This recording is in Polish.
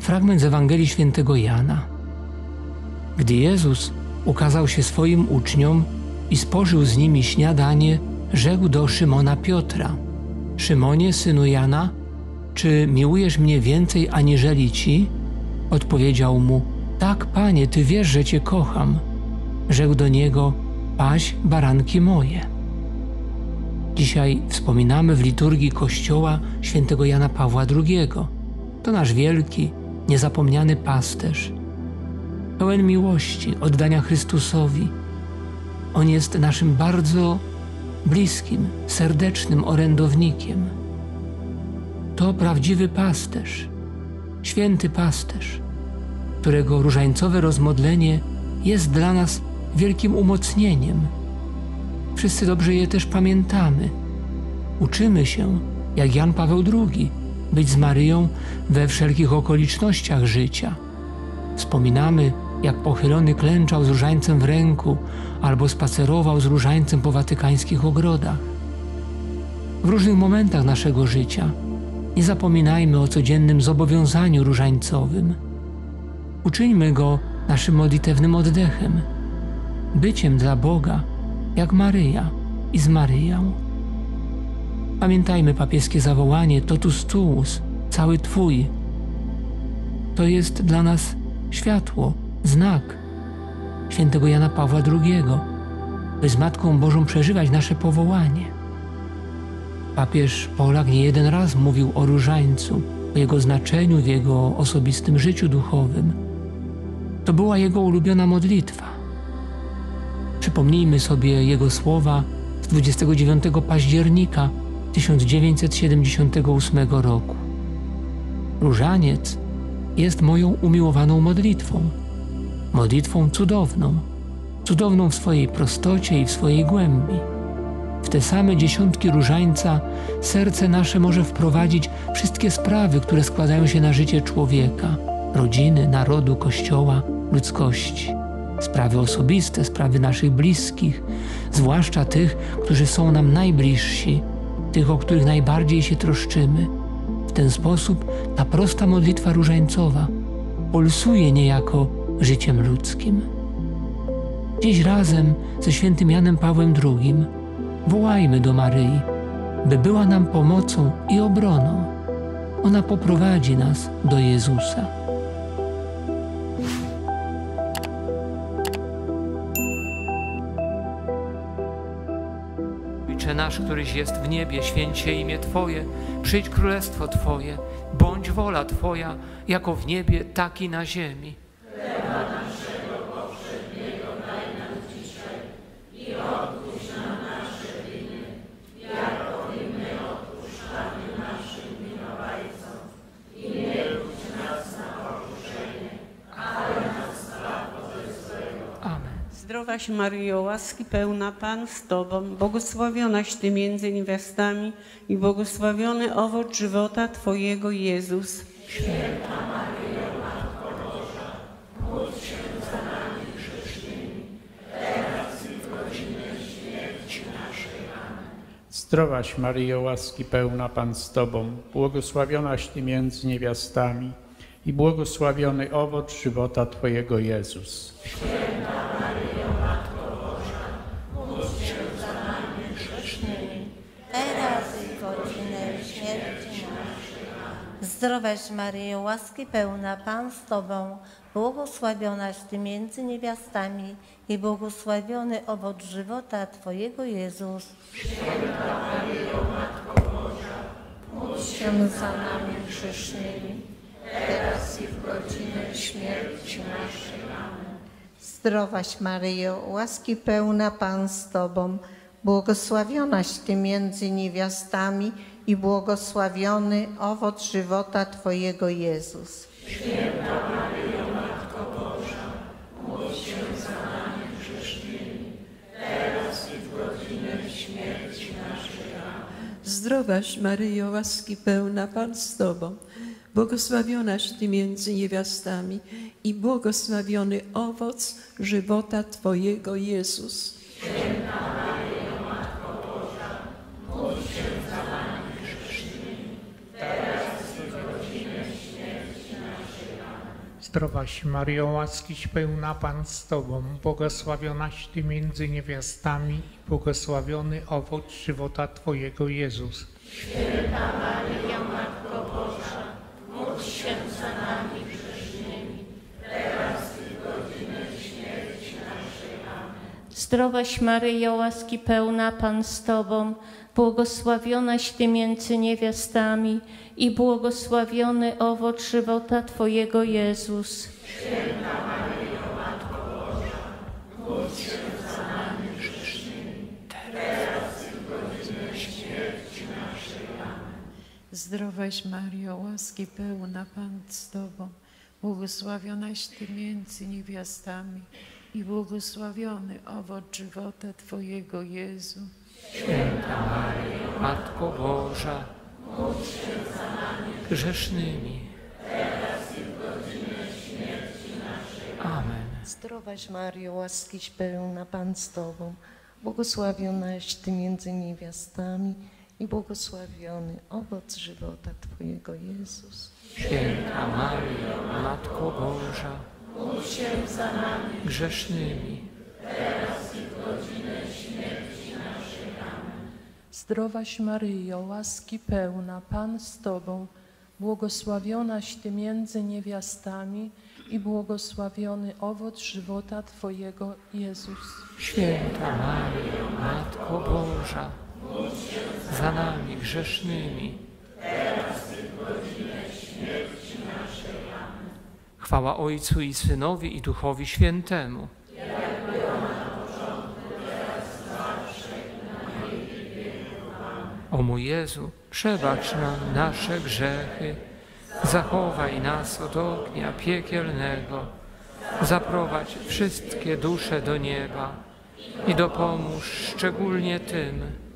fragment z Ewangelii Świętego Jana. Gdy Jezus ukazał się swoim uczniom i spożył z nimi śniadanie, rzekł do Szymona Piotra: Szymonie, synu Jana, czy miłujesz mnie więcej aniżeli ci? Odpowiedział mu: Tak, Panie, Ty wiesz, że Cię kocham. Rzekł do niego: Paś baranki moje. Dzisiaj wspominamy w liturgii Kościoła świętego Jana Pawła II. To nasz wielki, niezapomniany pasterz, pełen miłości, oddania Chrystusowi. On jest naszym bardzo bliskim, serdecznym orędownikiem. To prawdziwy pasterz, święty pasterz, którego różańcowe rozmodlenie jest dla nas wielkim umocnieniem. Wszyscy dobrze je też pamiętamy. Uczymy się, jak Jan Paweł II, być z Maryją we wszelkich okolicznościach życia. Wspominamy, jak pochylony klęczał z różańcem w ręku albo spacerował z różańcem po watykańskich ogrodach. W różnych momentach naszego życia nie zapominajmy o codziennym zobowiązaniu różańcowym. Uczyńmy go naszym modlitewnym oddechem, byciem dla Boga, jak Maryja i z Maryją. Pamiętajmy papieskie zawołanie totus tuus, cały Twój. To jest dla nas światło, znak świętego Jana Pawła II, by z Matką Bożą przeżywać nasze powołanie. Papież Polak nie jeden raz mówił o różańcu, o jego znaczeniu w jego osobistym życiu duchowym. To była jego ulubiona modlitwa. Przypomnijmy sobie jego słowa z 29 października 1978 roku. Różaniec jest moją umiłowaną modlitwą. Modlitwą cudowną, cudowną w swojej prostocie i w swojej głębi. W te same dziesiątki różańca serce nasze może wprowadzić wszystkie sprawy, które składają się na życie człowieka, rodziny, narodu, Kościoła, ludzkości. Sprawy osobiste, sprawy naszych bliskich, zwłaszcza tych, którzy są nam najbliżsi, tych, o których najbardziej się troszczymy. W ten sposób ta prosta modlitwa różańcowa pulsuje niejako życiem ludzkim. Dziś razem ze świętym Janem Pawłem II wołajmy do Maryi, by była nam pomocą i obroną. Ona poprowadzi nas do Jezusa. Ojcze nasz, któryś jest w niebie, święć się imię Twoje, przyjdź królestwo Twoje, bądź wola Twoja, jako w niebie, tak i na ziemi. Chleba naszego powszedniego daj nam dzisiaj i odpuść nam nasze winy, jako i my odpuszczamy naszym winowajcom. I nie budź nas na pokuszenie, ale nas zbaw ode złego. Amen. Zdrowaś Maryjo, łaski pełna, Pan z Tobą, błogosławionaś Ty między niewiastami i błogosławiony owoc żywota Twojego, Jezus. Święta Maryjo, Matko Boża, módl się za nami grzesznymi, teraz i w godzinę śmierci naszej. Amen. Zdrowaś Maryjo, łaski pełna, Pan z Tobą, błogosławionaś Ty między niewiastami i błogosławiony owoc żywota Twojego, Jezus. Święta Maryjo, Matko Boża, módl się za nami grzesznymi, teraz i w godzinę śmierci naszej. Zdrowaś Maryjo, łaski pełna, Pan z Tobą, błogosławionaś Ty między niewiastami i błogosławiony owoc żywota Twojego, Jezus. Święta Maryjo, Matko Boża, módl się za nami grzesznymi, teraz i w godzinę śmierci naszej. Amen. Zdrowaś Maryjo, łaski pełna, Pan z Tobą, błogosławionaś Ty między niewiastami i błogosławiony owoc żywota Twojego, Jezus. Święta Maryjo, Matko Boża, módl się za nami grzesznymi, teraz i w godzinę śmierci naszej. Amen. Zdrowaś Maryjo, łaski pełna, Pan z Tobą, błogosławionaś Ty między niewiastami i błogosławiony owoc żywota Twojego, Jezus. Święta Maryjo, Matko Boża, módl się za nami grzesznymi, teraz i w godzinę śmierci naszej. Zdrowaś Maryjo, łaskiś pełna Pan z Tobą, błogosławionaś Ty między niewiastami i błogosławiony owoc żywota Twojego Jezus. Święta Maryjo, Matko Boża, módl się za nami grzesznymi, teraz i w godzinę śmierci naszej. Amen. Zdrowaś Maryjo, łaski pełna Pan z Tobą, błogosławionaś Ty między niewiastami i błogosławiony owoc żywota Twojego Jezus. Święta Maryjo, Matko Boża, módl się za nami grzesznymi, teraz i w godzinę śmierci naszej. Amen. Zdrowaś Maryjo, łaski pełna Pan z Tobą, błogosławionaś Ty między niewiastami i błogosławiony owoc żywota Twojego Jezu. Święta Maryjo, Matko Boża, Módl się za nami grzesznymi. teraz i w godzinę śmierci naszej. Amen. Zdrowaś Maryjo, łaskiś pełna Pan z Tobą, błogosławionaś Ty między niewiastami i błogosławiony owoc żywota Twojego Jezus. Święta Maryjo, Matko Boża, Módl się za nami grzesznymi. teraz i w godzinę śmierci naszej. Amen. Zdrowaś Maryjo, łaski pełna, Pan z Tobą, błogosławionaś Ty między niewiastami i błogosławiony owoc żywota Twojego Jezus. Święta Maryjo, Matko Boża, za nami grzesznymi. Teraz i w godzinę śmierci naszej. Amen. Chwała Ojcu i Synowi i Duchowi Świętemu. Jak była na początku, teraz zawsze i na wieki wieków. Amen. O mój Jezu, przebacz nam nasze grzechy, zachowaj nas od ognia piekielnego, zaprowadź wszystkie dusze do nieba i dopomóż szczególnie tym,